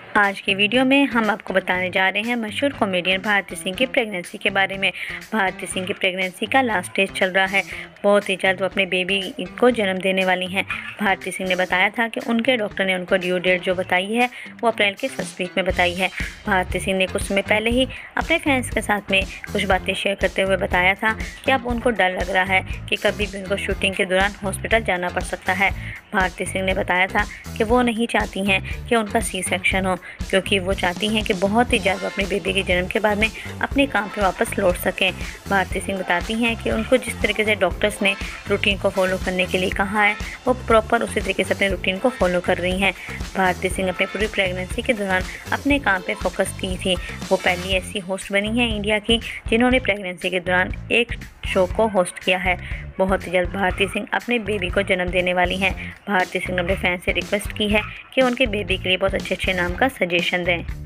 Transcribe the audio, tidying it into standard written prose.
आज की वीडियो में हम आपको बताने जा रहे हैं मशहूर कॉमेडियन भारती सिंह की प्रेगनेंसी के बारे में। भारती सिंह की प्रेगनेंसी का लास्ट स्टेज चल रहा है। बहुत ही जल्द वो अपने बेबी को जन्म देने वाली हैं। भारती सिंह ने बताया था कि उनके डॉक्टर ने उनको ड्यू डेट जो बताई है वो अप्रैल के फर्स्ट वीक में बताई है। भारती सिंह ने कुछ समय पहले ही अपने फैंस के साथ में कुछ बातें शेयर करते हुए बताया था कि अब उनको डर लग रहा है कि कभी भी उनको शूटिंग के दौरान हॉस्पिटल जाना पड़ सकता है। भारती सिंह ने बताया था कि वो नहीं चाहती हैं कि उनका सी सेक्शन हो, क्योंकि वो चाहती हैं कि बहुत ही जल्द अपने बेबी के जन्म के बाद में अपने काम पे वापस लौट सकें। भारती सिंह बताती हैं कि उनको जिस तरीके से डॉक्टर्स ने रूटीन को फॉलो करने के लिए कहा है वो प्रॉपर उसी तरीके से अपने रूटीन को फॉलो कर रही हैं। भारती सिंह अपनी पूरी प्रेगनेंसी के दौरान अपने काम पे फोकस की थी। वो पहली ऐसी होस्ट बनी है इंडिया की जिन्होंने प्रेगनेंसी के दौरान एक शो को होस्ट किया है। बहुत ही जल्द भारती सिंह अपने बेबी को जन्म देने वाली हैं। भारती सिंह ने अपने फैंस से रिक्वेस्ट की है कि उनके बेबी के लिए बहुत अच्छे नाम का सजेशन दें।